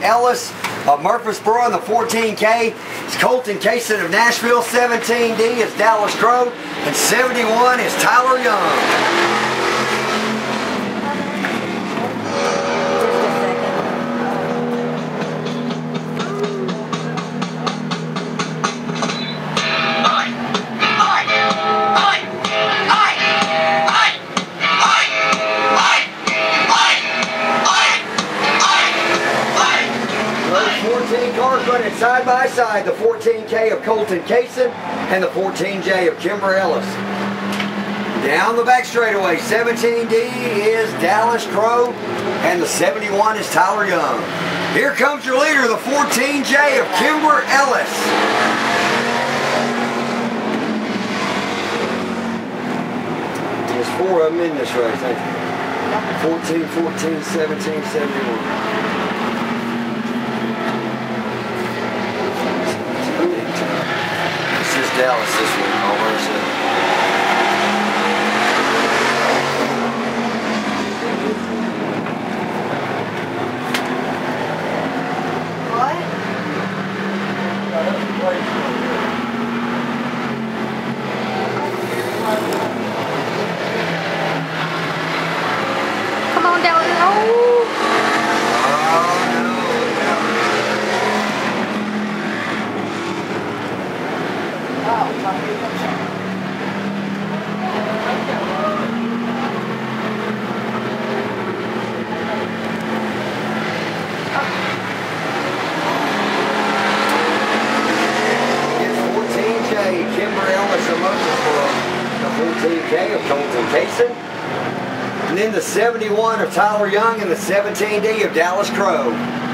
Ellis of Murfreesboro in the 14K. It's Colton Cason of Nashville. 17D is Dallas Crow. And 71 is Tyler Young. Cars running side by side, the 14K of Colton Cason and the 14J of Kimber Ellis. Down the back straightaway, 17D is Dallas Crow and the 71 is Tyler Young. Here comes your leader, the 14J of Kimber Ellis. There's 4 of them in this race, ain't there? 14, 14, 17, 71. Dallas this week, almost. What? Come on, Dallas. Oh! Kimber Ellis of Murfreesboro, the 14K of Colton Cason, and then the 71 of Tyler Young and the 17D of Dallas Crow.